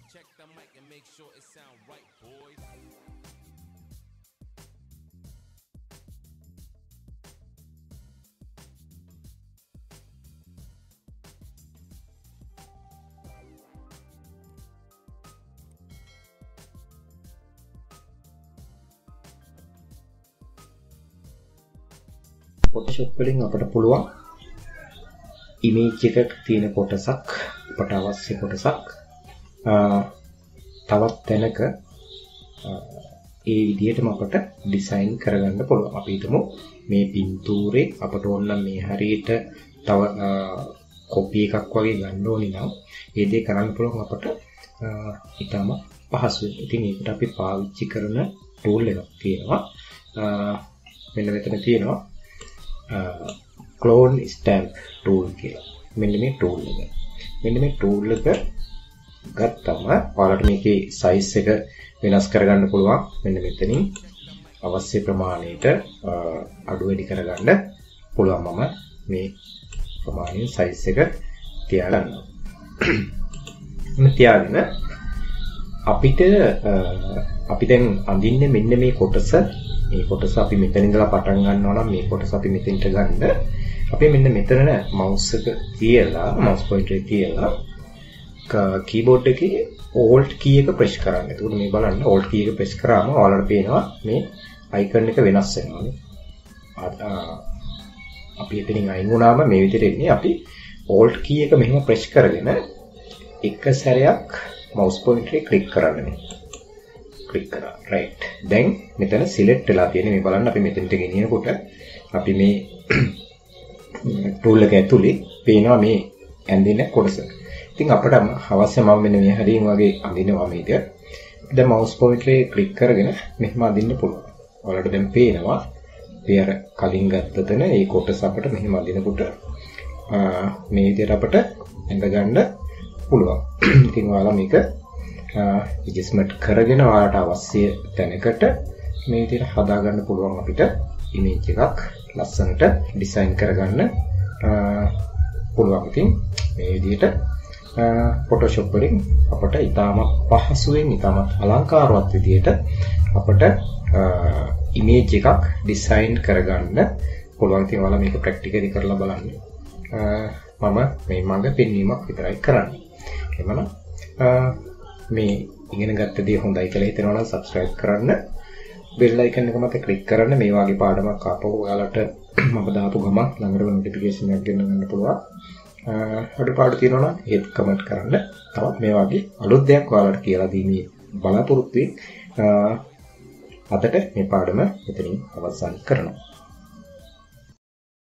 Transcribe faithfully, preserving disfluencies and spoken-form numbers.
Photoshop වලින් අපට පුළුවන් image එකක තියෙන කොටසක් අපට අවශ්‍ය කොටසක් තවත් තැනක ඒ විදිහටම අපට ඩිසයින් කරගන්න පුළුවන්. අපි හිතමු මේ පින්තූරේ අපට ඕන නම් මේ හරියට තව කොපි එකක් වගේ ගන්න ඕනි නම් ඒ දේ කරන්න පුළුවන් අපට ඊටම පහසුයි. ඉතින් ඒකට අපි පාවිච්චි කරන tool එකක් තියෙනවා. මෙන්න මෙතන තියෙනවා clone stamp tool කියලා. මෙන්න මේ tool එක. මෙන්න මේ tool එක ගත්තම ඔයාලට මේකේ size එක වෙනස් කරගන්න පුළුවන්. මෙන්න මෙතනින් අවශ්‍ය ප්‍රමාණයට අඩු වැඩි කරගන්න පුළුවන්. මම මේ ප්‍රමාණයෙන් size එක තියාගන්නවා. මේ තියාගෙන අපිට අපි දැන් අඳින්නේ මෙන්න මේ කොටස. මේ කොටස අපි මෙතන ඉඳලා පටන් ගන්නවා නම් මේ කොටස අපි මෙතෙන්ට ගන්න. අපි මෙන්න මෙතන mouse එක තියලා mouse pointer එක තියලා keyboard එකේ alt key එක press කරන්න. එතකොට මේ බලන්න alt key එක press කරාම ඔයාලට පේනවා මේ icon එක වෙනස් වෙනවා නේ. අපි එතනින් අයින් වුණාම මේ විදිහට එන්නේ. අපි alt key එක මෙහෙම press කරගෙන එක සැරයක් mouse pointer එක click කරන්න. click කරා. right. දැන් මෙතන select වෙලා තියෙන මේ බලන්න අපි මෙතනට ගෙනියනකොට අපි මේ tool එක ඇතුලේ පේනවා මේ ඇඳින කොටස. ඉතින් අපිට අවශ්‍ය මම මෙන්න මේ හරියෙන් වගේ අඳිනවා මේක. දැන් mouse pointer එක click කරගෙන මෙහෙම අඳින්න පුළුවන්. ඔයාලට දැන් පේනවා මේ අර කලින් ගත්ත තැන මේ කොටස අපිට මෙහෙම අඳිනකොට මේ විදිහට අපිට ඇඳ ගන්න පුළුවන්. ඉතින් ඔයාලා මේක adjustment කරගෙන ඔයාලට අවශ්‍ය තැනකට මේ විදිහට හදා ගන්න පුළුවන් අපිට image එකක් ලස්සනට design කරගන්න පුළුවන්. ඉතින් මේ විදිහට Photoshop වලින් අපට ඉතාමත් පහසුවෙන් ඉතාමත් අලංකාරවත් විදිහට අපට image එකක් design කරගන්න පුළුවන්. ඉතින් ඔයාලා මේක practically කරලා බලන්න. මම මේ මඟ පෙන්වීමක් විතරයි කරන්නේ. එමනම් මේ ඉගෙන ගත්ත දේ හොඳයි කියලා හිතනවා නම් subscribe කරන්න. bell icon එක මත click කරන්න. මේ වගේ පාඩමක් ආපහු ඔයාලට මම දාපු ගමන් ළඟටම notification එකක් ගෙන්න ගන්න පුළුවන්. අඩුපාඩු තියෙනවා නම් ඒත් comment කරන්න. තවත් මේ වගේ අලුත් දෙයක් ඔයාලට කියලා දීමේ බලාපොරොත්තු වෙයි. අදට මේ පාඩම මෙතනින් අවසන් කරනවා.